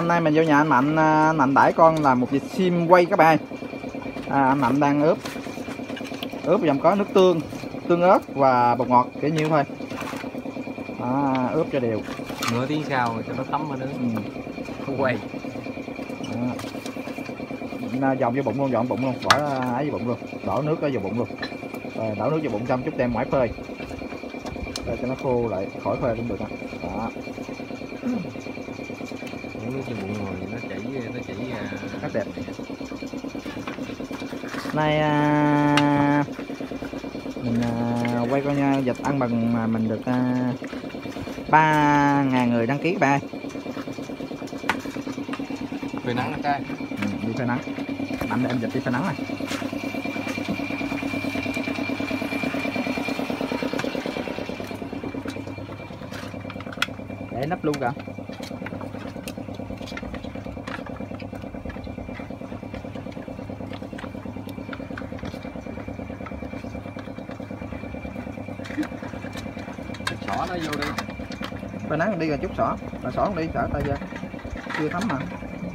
Hôm nay mình vô nhà anh Mạnh, anh Mạnh đãi con là một vịt sim quay các bạn. Anh Mạnh đang ướp dòng có nước tương ớt và bột ngọt kiểu nhiêu thôi. Ướp cho đều. Nửa tiếng sau cho nó thấm vào nữa. Quay. Dòng vô bụng luôn, dọn bụng luôn, bỏ ấy vô bụng luôn, đổ nước vào bụng luôn. Rồi đổ nước vào bụng xong chút đem ngoài phơi. Để cho nó khô lại, khỏi phơi cũng được đó. Đó. Nước trên bụng rồi nó chảy rất đẹp. Nay mình quay con vịt ăn bằng mà mình được 3.000 người đăng ký ba. Phơi nắng trai. Đi phơi nắng. Mạnh em vịt đi phơi nắng này. Để nắp luôn cả. Xỏ nó vô đi. Phơi nắng đi rồi chút xỏ. Mà xỏ không đi xỏ tay ra. Chưa thấm mà.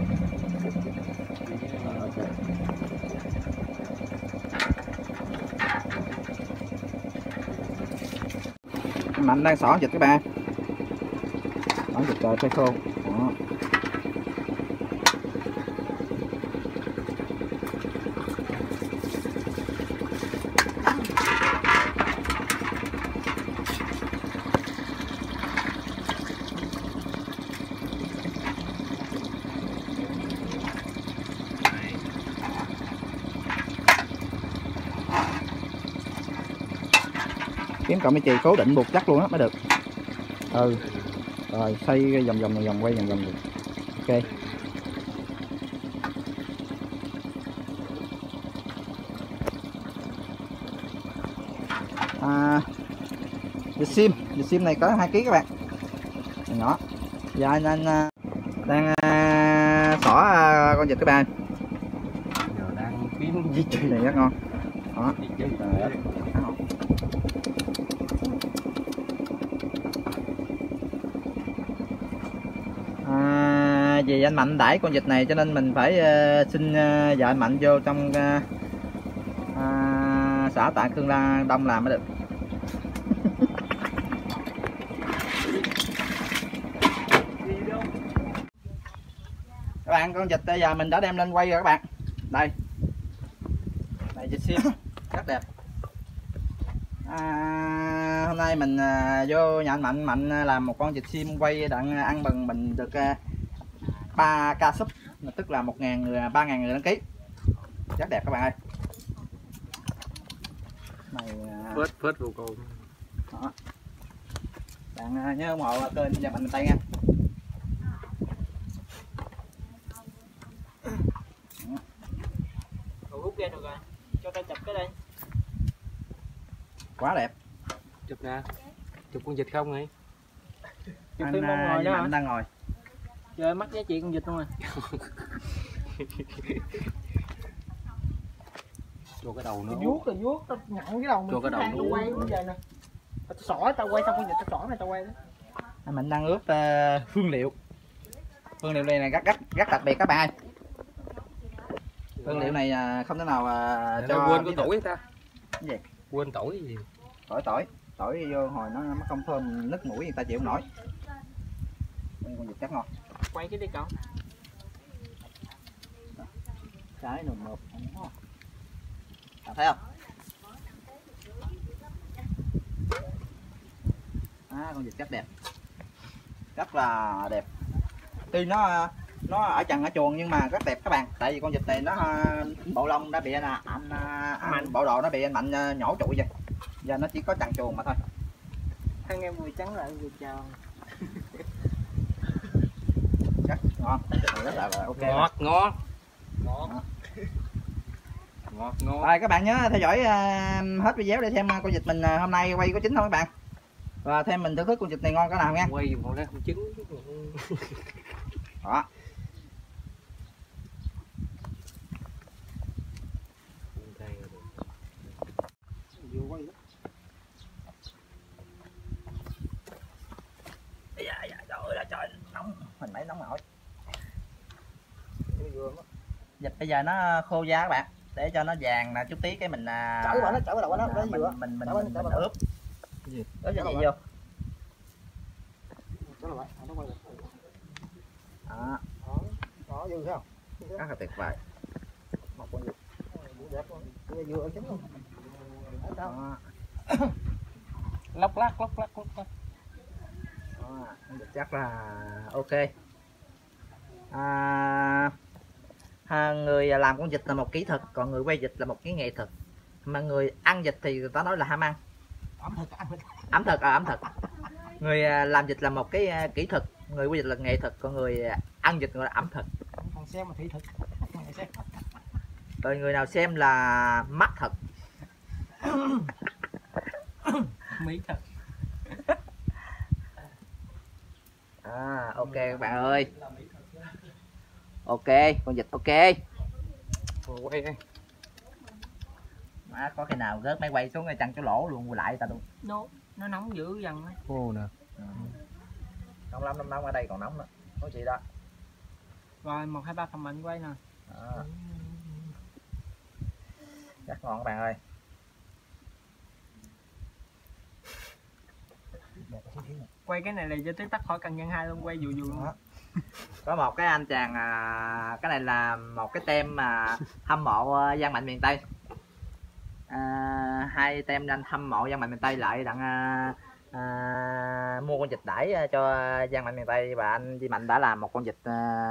Mạnh đang xỏ vịt các bạn. Xỏ vịt phơi khô. Đó. Kiếm cọng mấy chì cố định buộc chắc luôn á mới được. Rồi xoay vòng quay vòng được. Ok. Vịt sim này có 2 kg các bạn. Nhỏ. Dạ anh đang xỏ con vịt các bạn. Giờ đang kiếm di chuyển này rất ngon. Đó. Vì anh Mạnh đãi con vịt này cho nên mình phải xin vợ anh Mạnh vô trong xã Tạ Cương Đông làm mới được. Các bạn, con vịt bây giờ mình đã đem lên quay rồi các bạn. Đây vịt sim rất đẹp. Hôm nay mình vô nhà anh Mạnh làm một con vịt sim quay đặng ăn mừng mình được 3k sub, tức là 1.000 người, 3.000 người đăng ký. Rất đẹp các bạn ơi. Này phết vô cô. Đó. Bạn nhớ ủng hộ kênh Gia Mạnh Tay nha. Rút ra được rồi. Cho ta chụp cái đây. Quá đẹp. Chụp nè. Chụp con vịt không vậy? Anh ngồi đó Mạnh đang ngồi. Trời mất giá trị con vịt luôn rồi. Cho cái đầu nữa. Vuốt tao nhận cái đầu mình. Cho cái đầu tao quay bây giờ nè. Tao xỏ tao quay xong con vịt tao xỏ này tao quay đó. Anh Mạnh đang ướp hương liệu. Hương liệu này rất đặc biệt các bạn ơi. Hương liệu này không thể nào cho quên có tỏi ta. Cái gì? Quên tỏi gì? Tỏi vô hồi nó không thơm nứt mũi người ta chịu không nổi. Con vịt chắc ngon. Quay cái đi cậu. Trái nồng mộp. Thấy không? Con vịt rất đẹp. Rất là đẹp. Tuy nó ở chằn ở chuồng nhưng mà rất đẹp các bạn. Tại vì con vịt này nó bộ lông đã bị anh bộ đồ nó bị anh Mạnh nhổ trụi rồi. Giờ nó chỉ có chằn chuồng mà thôi. Thằng em vừa trắng lại vừa chào. Rất ngon. Rất là ok. Ngọt. Rồi các bạn nhớ theo dõi hết video để xem con vịt mình hôm nay quay có chín không các bạn. Và thêm mình thưởng thức con vịt này ngon cái nào nha. Quay một lấy con trứng. Đó. Trời ơi là trời nóng, mình mấy nóng nổi. Vịt bây giờ nó khô da các bạn, để cho nó vàng là chút tí cái mình chở vào nó chở vào đầu nó mình chở vào ướp ướp cho vậy vô. Chở vào nó quay Đó, đó dư thấy không? rất là tuyệt vời. Một con vịt đẹp luôn, vừa ở chính luôn. Đó. lóc lắc. Đó, chắc là ok. Người làm con vịt là một kỹ thuật, còn người quay vịt là một cái nghệ thuật. Mà người ăn vịt thì người ta nói là ham ăn, ẩm thực. Người làm vịt là một cái kỹ thuật, người quay vịt là nghệ thuật, còn người ăn vịt gọi là ẩm thực. Còn xem mà thị thực. Rồi người nào xem là mắt thật. Mỹ thật. Ok các bạn ơi. Ok, con vịt ok. Quay đây. Má có khi nào rớt máy quay xuống ngay chăn chỗ lỗ luôn lại ta luôn. Nó nóng dữ dằn á. Khô nè. Nóng lắm, nóng ở đây còn nóng nữa. Có gì đó. Rồi 1 2 3 comment quay nè. Đó. Rất ngon các bạn ơi. Quay cái này là cho tới tắt khỏi cần nhân 2 luôn, quay dù luôn. Có một cái anh chàng cái này là một cái tem mà hâm mộ Giang Mạnh miền Tây. Hai tem anh hâm mộ Giang Mạnh miền Tây lại đặng mua con vịt đãi cho Giang Mạnh miền Tây, và anh Di Mạnh đã làm một con vịt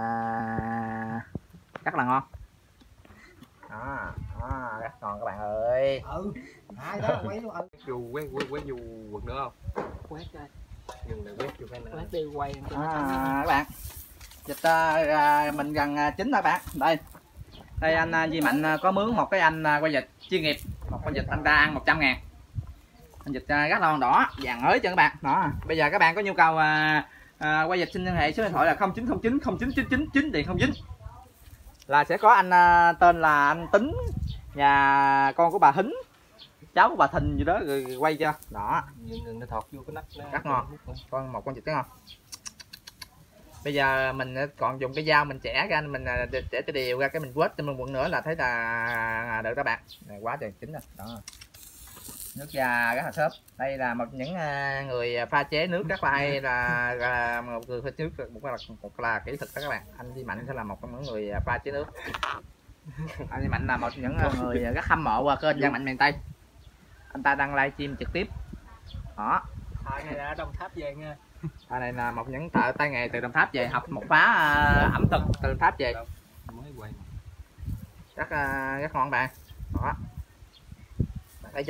rất là ngon. Đó, rất ngon các bạn ơi. Hai đó quay luôn. Dù quét dù quật nữa không? Quét coi. Nhưng mà quét vô cái nữa. Quét đi quay. Các bạn, vịt mình gần chín rồi bạn. Đây anh Di Mạnh có mướn một cái anh quay vịt chuyên nghiệp, một con vịt anh ta ăn 100.000. Con vịt rất là đỏ vàng ới cho các bạn. Đó, bây giờ các bạn có nhu cầu quay vịt xin liên hệ số điện thoại là 0909 0999 điện 09, là sẽ có anh tên là anh Tính, nhà con của bà Hính, cháu của bà Thìn gì đó, rồi quay cho. Đó, Nhưng nó thọt vô cái nắp rất ngon. Một con vịt rất ngon. Bây giờ mình còn dùng cái dao mình chẻ ra, mình chẻ cho đều ra, cái mình quết cho mình quận nữa là thấy là được các bạn. Này quá trời chín rồi. Đó, nước da rất là xốp. Đây là một những người pha chế nước rất là hay, là một người pha chế nước, một là kỹ thuật đó các bạn. Anh Di Mạnh sẽ là một trong những người pha chế nước. Anh Di Mạnh là một trong những người rất hâm mộ qua kênh Giang Mạnh miền Tây. Anh ta đăng livestream trực tiếp. Đó, Này là Đồng Tháp về nha. này là một những tay nghề từ Đồng Tháp về, học một khóa ẩm thực từ Đồng Tháp về. mới quay. Rất ngon bạn. Đó, bạn thấy chưa?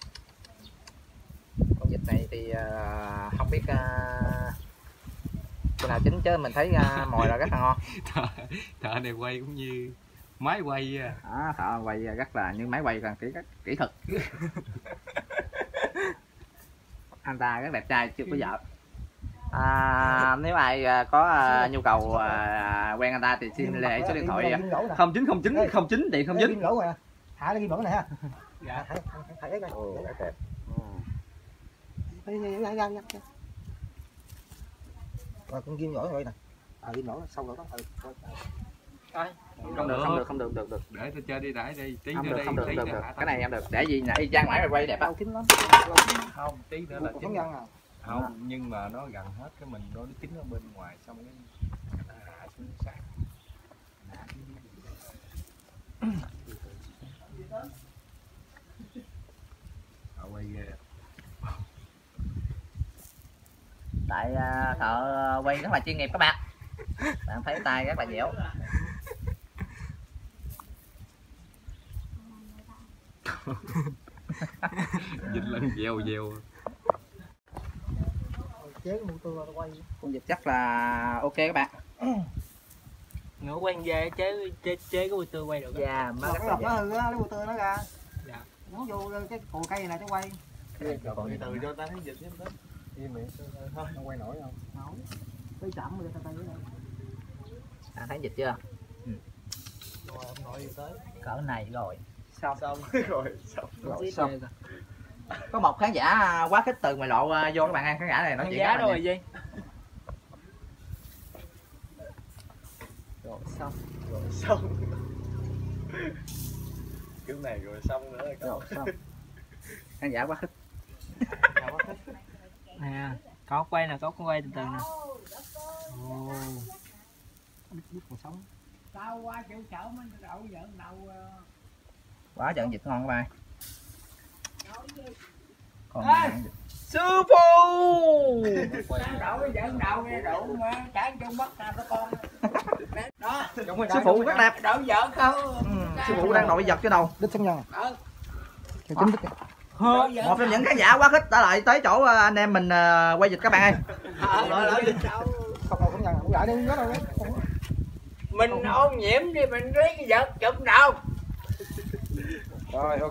Con vịt này thì không biết khi nào chín, chứ mình thấy mồi là rất là ngon. Thợ này quay cũng như máy quay. Đó, thợ quay rất là như máy quay, còn kỹ thuật. Anh ta rất đẹp trai, chưa có vợ. Nếu ai có nhu cầu quen anh ta thì xin liên hệ số điện thoại 0909 09 điện 09. Thả cái kim lỗ này ha. Dạ. Thả cái coi. Rất đẹp. Rồi con kim lỗ rồi nè. Kim lỗ xong rồi đó. Không được. Để tôi chơi đi, để đi tí Không nữa được, đây, không được, tí được. nữa Cái này em được. Để gì nè, y chang mãi rồi quay đẹp á. Kín lắm. không, tí nữa là chín. À. Không, nhưng mà nó gần hết cái mình nó chín ở bên ngoài, xong cái hạ xuống sạc. Quay ghê. Tại thợ quay rất là chuyên nghiệp các bạn. Bạn thấy tay rất là dẻo. Dịch lần dèo. Chế cái motor quay. Con vịt chắc là ok các bạn. Ngựa quen về chế cái motor quay được. Dạ, Nó rất là nó hư á, lấy motor nó ra. Dạ. Nó vô cái cù cây này nó quay. Còn từ cho ta thấy dịch hết đó. Im mẹ, thôi nó quay nổi không? Nổi. Cái chậm rồi ta tay dưới đây. Thấy vịt chưa? Rồi ông nội đi tới. Cỡ này rồi. Xong. Rồi Xong. Có một khán giả quá khích từ ngoài lộ vô các bạn ăn, khán giả này nói chuyện giá rồi gì? Rồi xong. xong. Kiểu này rồi xong nữa rồi. Khán giả quá thích. Nè, có quay nè, có quay từ từ nè. Ồ. Biết còn sống. Tao qua chịu sợ mình đậu giận đầu. Quá trận vịt ngon các bạn. Còn Sư phụ. Đậu giận đầu nghe đậu mà cả trong bắt ra con. Đó. sư phụ rất đẹp. Đậu giận không? Sư phụ đang nội vật chứ đâu. Đích sống nhân. Một trong những khán giả quá khích đã lại tới chỗ anh em mình quay vịt các bạn ơi. Không nhận, không gãi đi, nhớ đâu. Mình ô nhiễm đi mình lấy cái vật chụp đầu. Rồi ok.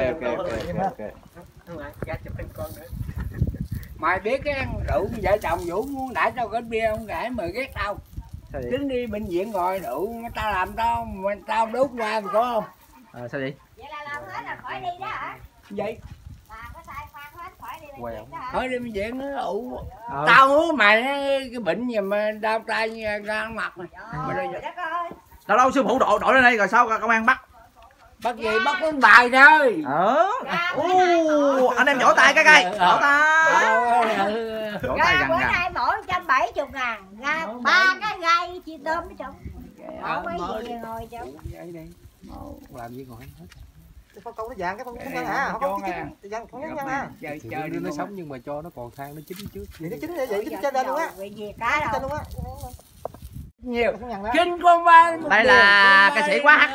Mày biết cái ăn rượu vợ chồng Vũ muốn đãi tao cái bia không gãi mà ghét tao. Đứng đi bệnh viện ngồi rượu tao làm tao đốt qua mày có không? Sao vậy? Vậy là làm hết rồi khỏi đi đó hả? Vậy Bà có sai khoan hết khỏi đi bệnh Quay viện đó hả? khỏi đi bệnh viện nó rượu. Tao muốn mày cái bệnh gì mà đau tay ra mặt mày. Trời đất ơi. Đâu sư phụ đội lên đây rồi sao công an bắt? Bắt gì bắt con bài thôi. Anh em vỗ tay cái vỗ tay. Vỗ tay Ra bữa gần. nay mỗi 170.000, ra 3 cái gai chia tôm với chồng. Không mấy gì ngồi chồng. Làm gì ngồi hết. Con nó dạng cái con nhân hả? Không con nhân ha. Chơi nó sống nhưng mà cho nó còn than nó chín trước. Vậy nó chín vậy chín trên lên luôn á. Vì gì cá Trên đâu. luôn á. Nhiều. Kinh con ba. Đây là ca sĩ quá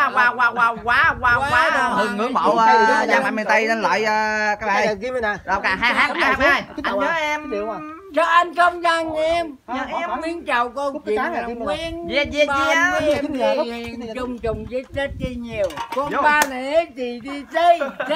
hừng ngưỡng mộ Giang Mạnh miền Tây nên lại các bạn. Đâu cả hai hát anh nhớ em. Cho anh không gian em. Em miếng chào cô chuyện làm quen. Chung chung với Tết đi nhiều. Con ba này thì đi chơi.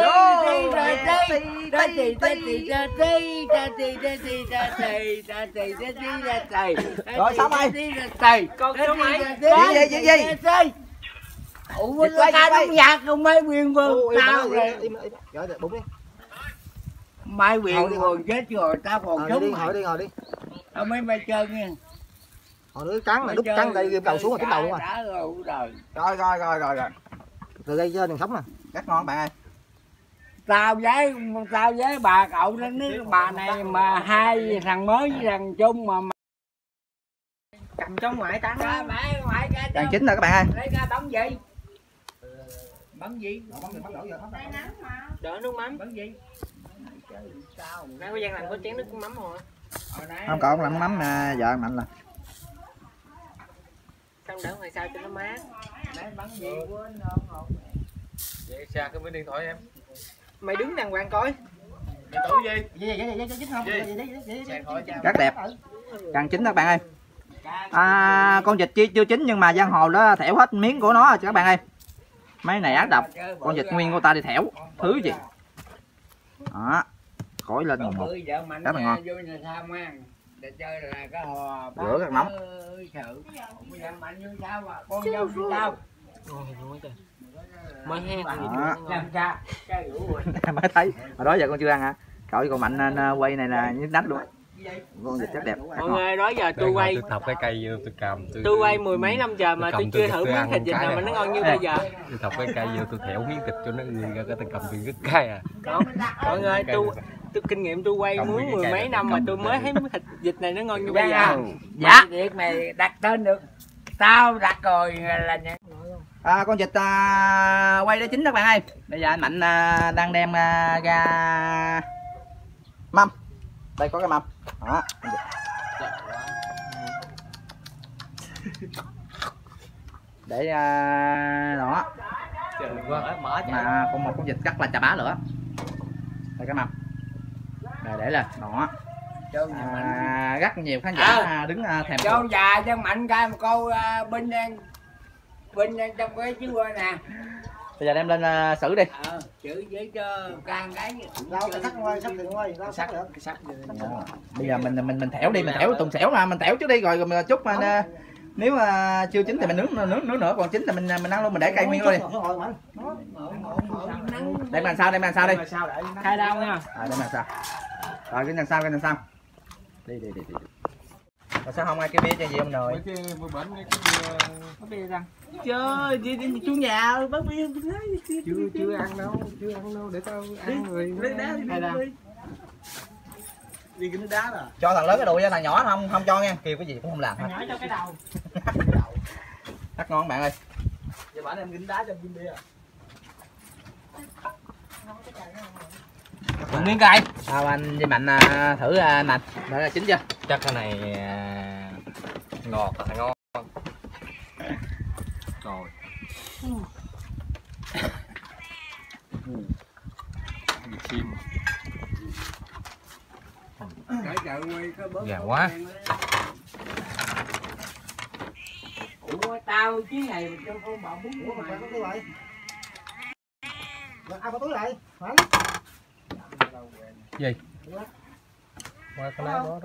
Rồi xong rồi. Con số mấy? Gì? Ủa ca đúng nhạc không mấy quyền vương. Tao rồi. Rồi bụng đi. Mai quyền còn chết rồi tao còn sống. Ngồi đi. Tao mấy chơi nha. Hồi đứa trắng là đút trắng đây ghim đầu xuống rồi cái đầu luôn rồi. Rồi. Từ đây trên đường sống nè. Rất ngon bạn ơi. Tao với bà cậu đó nước bà này mà hai thằng mới với thằng chung mà Cầm trong ngoại tán. Đàn chính rồi các bạn ơi. Lấy ra bấm gì? Bấm gì? Đây nắng mà. Đỡ nước mắm. Bấm gì? Nãy có Giang làm có chén nước mắm rồi. Không còn làm mắm vợ Mạnh là. Xong đỡ ngoài sao cho nó mát. Bấm gì? Vậy xa cái điện thoại em. Mày đứng đàng hoàng coi. Điện thoại gì? Vậy chính không? Rất đẹp. Càng chín đó các bạn ơi. Con vịt chưa chín nhưng mà giang hồ đó thẻo hết miếng của nó rồi các bạn ơi. Mấy này ác độc. Con vịt nguyên của ta đi thẻo. Thứ gì? Đó. Khỏi lên một. Rất là ngon. Chơi là cái hò Rửa rất nóng. Con dâu sao? Mới he Làm cha. Mới thấy. Hồi đó giờ con chưa ăn hả? Cậu con Mạnh quay này là nhức nách luôn. Con vịt rất đẹp. Mọi người đó giờ tôi quay. Tôi thọc cái cây vô tôi cầm. Tôi quay mười mấy năm giờ mà tôi chưa thử miếng thịt vịt nào mà nó ngon như bây giờ. Tôi thọc cái cây vô tôi thẻo miếng thịt cho nó người ra cái tôi cầm tôi rứt cái à. Mọi người tôi kinh nghiệm tôi quay mướn mười mấy năm mà tôi mới thấy miếng thịt vịt này nó ngon như bây giờ. Dạ. Việc này đặt tên được. Tao đặt rồi là nhận. Con vịt quay để chín các bạn ơi. Bây giờ anh Mạnh đang đem ra mâm. Đây có cái mâm. Đó. Để đó. Mà còn một con vịt cắt là chà bá nữa. Đây cái mâm. Rồi để lên. Đó. Rất nhiều khán giả đứng thèm. Cho già cho Mạnh coi một câu bên trong cái chứ nè. Bây giờ đem lên xử đi. Chữ với cho can cái Sắt Bây giờ mình thẻo đi, mình thẻo tùng xẻo mà mình thẻo trước đi rồi chút mà nếu mà chưa chín thì mình nướng nữa, còn chín thì mình ăn luôn, mình để cây nguyên luôn đi. Đem làm sao đi. khai đau nha. Đem làm sao. Rồi cái đằng sau. Đi. Mà sao không ai kêu bia cho gì ông nội? Mấy cái bánh mấy cái Có bia răng. Chơi đi chú nhà bác bia chưa ăn đâu để tao ăn rồi. Hay là đi cái nước đá rồi. cho thằng lớn cái đùi cho thằng nhỏ không cho nha, kêu cái gì cũng không làm hết. nhỏ cho cái đầu. Rất ngon bạn ơi. Giờ bảo em dính đá cho dính bia. Một miếng cay. Anh với Mạnh thử nành, đã là chín chưa? Chắc cái này ngọt là ngon. Rồi. Chim. Cái chợ quay có bớt. Gà quá. Ủa tao chứ này mà cho con bò bún của mày. có túi lại. Ai có túi lại? Gì? Qua cái lá đó.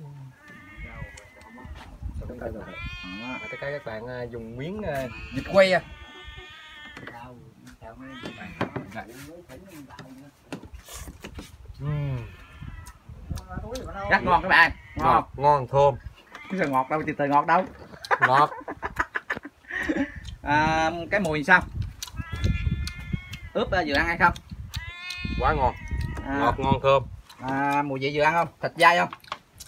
Cái các bạn dùng miếng vịt quay à. Rất ngon các bạn. Ngon. Ngon thơm. Cái sờ ngọt đâu, từ ngọt đâu. Ngọt. Cái mùi sao? Ướp vừa ăn hay không? Quá ngon. Ngọt ngon thơm. Mùi vị vừa ăn không? Thịt dai không?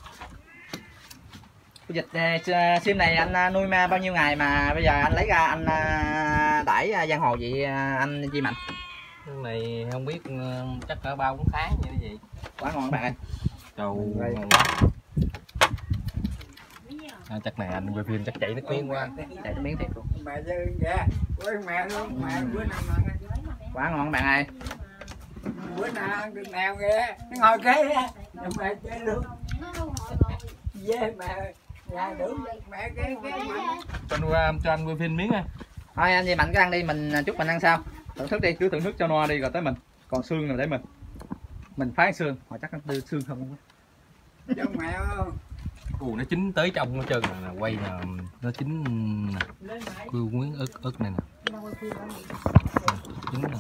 Cái vịt sim này anh nuôi bao nhiêu ngày mà bây giờ anh lấy ra anh đãi giang hồ vậy anh Chi Mạnh? Cái này không biết chắc cỡ 3-4 tháng vậy đó gì. Quá ngon các bạn ơi. Trời ngon quá. Chắc này anh quay phim chắc chảy nước miếng quá. Chảy nước miếng thiệt luôn. Mẹ chứ dạ. Quên mẹ luôn, mẹ bữa nào ăn. Quá ngon các bạn ơi. Bữa nào ăn được nào kìa. Nó ngồi kế á. Mẹ chơi luôn. Dê mẹ. Nhà đủ mẹ cái Cho anh quay phim miếng á. Thôi anh Chi Mạnh cứ ăn đi, mình chúc mình ăn sao? Thưởng thức đi, cứ thưởng thức cho no đi rồi tới mình. Còn xương rồi để mình phái xương, họ chắc nó đưa xương không. cho mẹ không. Nó chín tới trong hết trơn nè, quay nè, nó chín nè. Cưa miếng ớt này nè. Chín nè.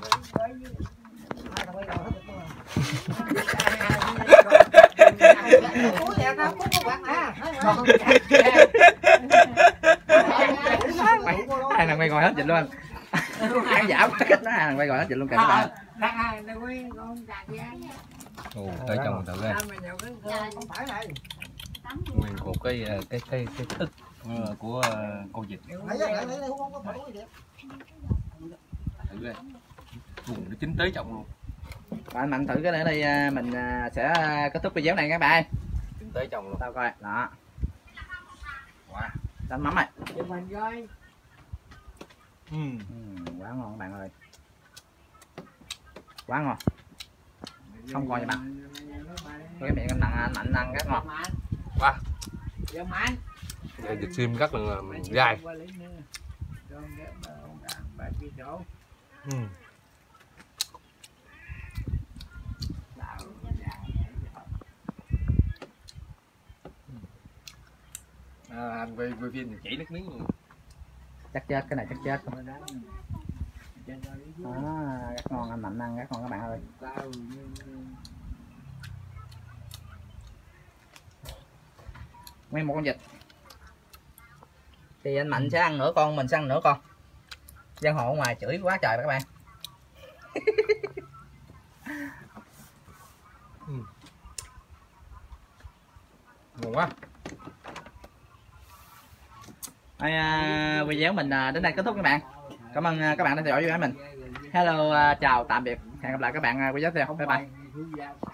Hai thằng quay gọi hết dịch luôn. Khán giả quá cách nó, hai thằng quay gọi hết dịch luôn kìa các bạn. Tới trong thử coi. Nguyên một cái ức của con vịt. Thử coi. Nó chín tới trọng luôn. Bạn Mạnh thử cái nữa đi, mình sẽ kết thúc video này các bạn. Chín tới trọng luôn. Tao coi, đó. Wow. Đánh mắm này. Quá ngon các bạn ơi. Quá ngon. Không còn gì bằng. Cái miệng anh Mạnh ăn rất ngon. Wow. Vịt sim rất là dai. Anh quay phim thì chảy nước miếng luôn. Chắc chết, cái này chắc chết. Rất ngon, anh Mạnh ăn rất ngon các bạn ơi. Nguyên một con vịt thì anh Mạnh sẽ ăn nửa con, mình sẽ ăn nửa con. Giang hồ ở ngoài chửi quá trời các bạn. Ngon quá. Video mình đến đây kết thúc các bạn. Cảm ơn các bạn đã theo dõi video mình. Hello, chào tạm biệt, hẹn gặp lại các bạn video tiếp theo. Bye bye.